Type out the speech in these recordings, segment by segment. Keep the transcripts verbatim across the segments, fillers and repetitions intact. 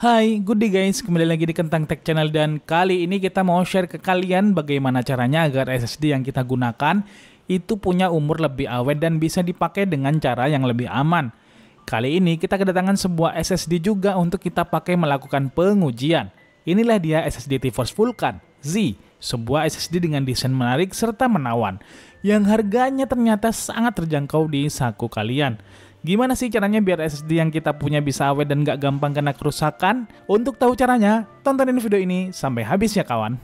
Hai, good day guys, kembali lagi di Kentang Tech Channel dan kali ini kita mau share ke kalian bagaimana caranya agar S S D yang kita gunakan itu punya umur lebih awet dan bisa dipakai dengan cara yang lebih aman. Kali ini kita kedatangan sebuah S S D juga untuk kita pakai melakukan pengujian. Inilah dia S S D TeForce Vulkan Z, sebuah S S D dengan desain menarik serta menawan yang harganya ternyata sangat terjangkau di saku kalian. Gimana sih caranya biar S S D yang kita punya bisa awet dan gak gampang kena kerusakan? Untuk tahu caranya, tontonin video ini sampai habis ya kawan.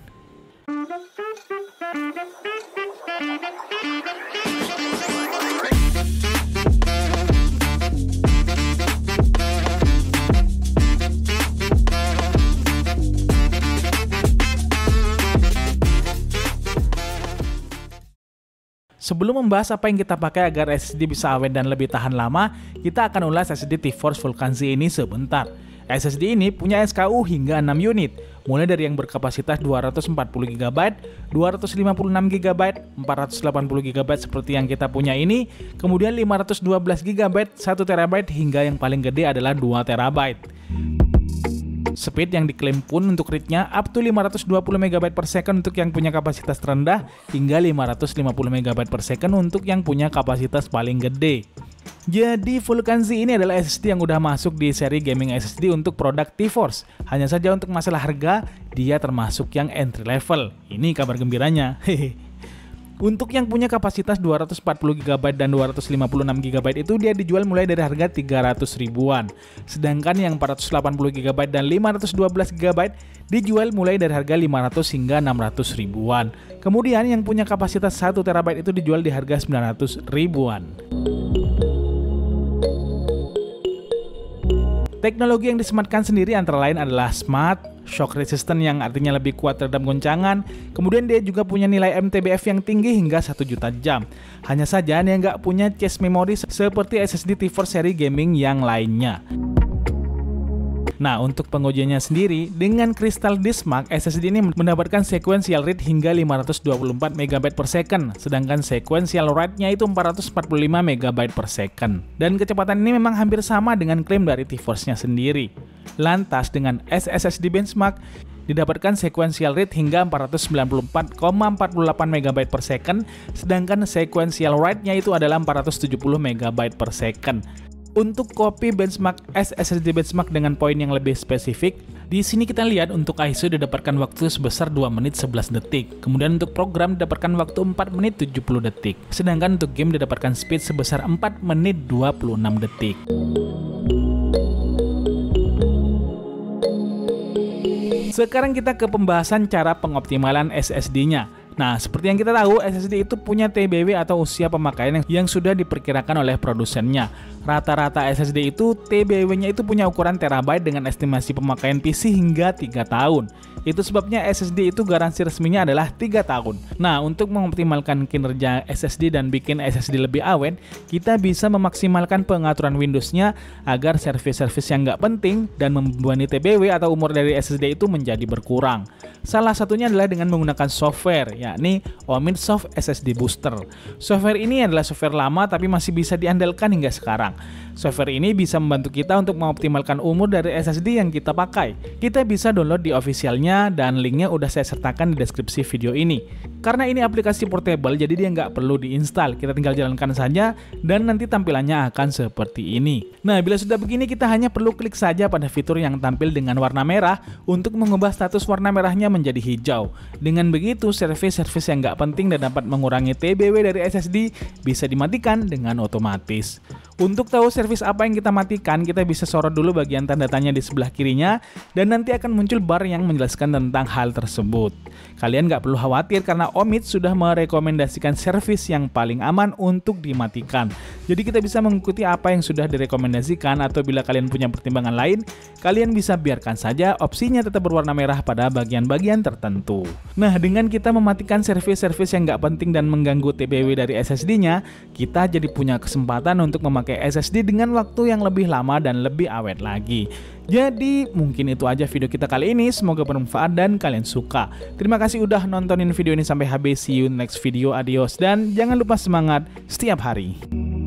Sebelum membahas apa yang kita pakai agar S S D bisa awet dan lebih tahan lama, kita akan ulas S S D TeForce Vulkan Z ini sebentar. S S D ini punya S K U hingga enam unit, mulai dari yang berkapasitas dua ratus empat puluh giga byte, dua ratus lima puluh enam giga byte, empat ratus delapan puluh giga byte seperti yang kita punya ini, kemudian lima ratus dua belas giga byte, satu terabyte, hingga yang paling gede adalah dua terabyte. Speed yang diklaim pun untuk read-nya up to lima ratus dua puluh megabyte per second untuk yang punya kapasitas terendah hingga lima ratus lima puluh megabyte per second untuk yang punya kapasitas paling gede. Jadi Vulkan Z ini adalah S S D yang udah masuk di seri gaming S S D untuk produk TeForce. Hanya saja untuk masalah harga, dia termasuk yang entry level. Ini kabar gembiranya. Hehe. Untuk yang punya kapasitas dua ratus empat puluh giga byte dan dua ratus lima puluh enam giga byte itu dia dijual mulai dari harga tiga ratus ribuan. Sedangkan yang empat ratus delapan puluh giga byte dan lima ratus dua belas giga byte dijual mulai dari harga lima ratus hingga enam ratus ribuan. Kemudian yang punya kapasitas satu terabyte itu dijual di harga sembilan ratus ribuan. Teknologi yang disematkan sendiri antara lain adalah Smart Shock Resistant yang artinya lebih kuat terhadap goncangan. Kemudian dia juga punya nilai M T B F yang tinggi hingga satu juta jam. Hanya saja dia nggak punya cache memory seperti S S D TeForce seri gaming yang lainnya. Nah, untuk pengujiannya sendiri, dengan Crystal Disk Mark, S S D ini mendapatkan sequential read hingga lima ratus dua puluh empat megabyte per second, sedangkan sequential write-nya itu empat ratus empat puluh lima megabyte per second. Dan kecepatan ini memang hampir sama dengan klaim dari TeForce-nya sendiri. Lantas, dengan S S S D benchmark, didapatkan sequential read hingga empat ratus sembilan puluh empat koma empat puluh delapan megabyte per second, sedangkan sequential write-nya itu adalah empat ratus tujuh puluh megabyte per second. Untuk copy benchmark S S D benchmark dengan poin yang lebih spesifik, di sini kita lihat untuk I S O didapatkan waktu sebesar dua menit sebelas detik. Kemudian untuk program didapatkan waktu empat menit tujuh puluh detik. Sedangkan untuk game didapatkan speed sebesar empat menit dua puluh enam detik. Sekarang kita ke pembahasan cara pengoptimalan S S D-nya. Nah, seperti yang kita tahu, S S D itu punya T B W atau usia pemakaian yang, yang sudah diperkirakan oleh produsennya. Rata-rata S S D itu T B W-nya itu punya ukuran terabyte dengan estimasi pemakaian P C hingga tiga tahun. Itu sebabnya S S D itu garansi resminya adalah tiga tahun. Nah, untuk mengoptimalkan kinerja S S D dan bikin S S D lebih awet, kita bisa memaksimalkan pengaturan Windows-nya agar servis-servis yang nggak penting dan membebani T B W atau umur dari S S D itu menjadi berkurang. Salah satunya adalah dengan menggunakan software, yakni OmidSoft S S D Booster. Software ini adalah software lama tapi masih bisa diandalkan hingga sekarang. Software ini bisa membantu kita untuk mengoptimalkan umur dari S S D yang kita pakai. Kita bisa download di officialnya dan linknya udah saya sertakan di deskripsi video ini. Karena ini aplikasi portable, jadi dia nggak perlu diinstal. Kita tinggal jalankan saja dan nanti tampilannya akan seperti ini. Nah, bila sudah begini kita hanya perlu klik saja pada fitur yang tampil dengan warna merah untuk mengubah status warna merahnya menjadi hijau. Dengan begitu, servis-servis yang nggak penting dan dapat mengurangi T B W dari S S D bisa dimatikan dengan otomatis. Untuk tahu servis apa yang kita matikan, kita bisa sorot dulu bagian tanda tanya di sebelah kirinya dan nanti akan muncul bar yang menjelaskan tentang hal tersebut. Kalian nggak perlu khawatir karena Omid sudah merekomendasikan servis yang paling aman untuk dimatikan. Jadi kita bisa mengikuti apa yang sudah direkomendasikan, atau bila kalian punya pertimbangan lain, kalian bisa biarkan saja opsinya tetap berwarna merah pada bagian-bagian tertentu. Nah, dengan kita mematikan servis-servis yang nggak penting dan mengganggu T B W dari S S D-nya, kita jadi punya kesempatan untuk memakai S S D dengan waktu yang lebih lama dan lebih awet lagi. Jadi mungkin itu aja video kita kali ini, semoga bermanfaat dan kalian suka. Terima kasih udah nontonin video ini sampai habis, see you next video, adios, dan jangan lupa semangat setiap hari.